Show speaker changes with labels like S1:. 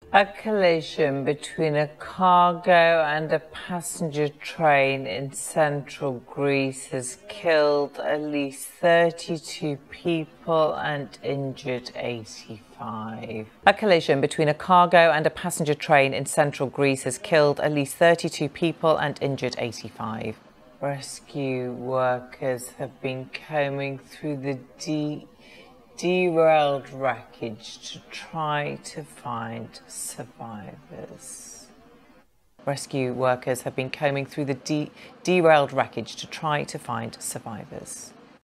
S1: A collision between a cargo and a passenger train in central Greece has killed at least 32 people and injured 85. A collision between a cargo and a passenger train in central Greece has killed at least 32 people and injured 85. Rescue workers have been combing through the derailed wreckage to try to find survivors. Rescue workers have been combing through the derailed wreckage to try to find survivors.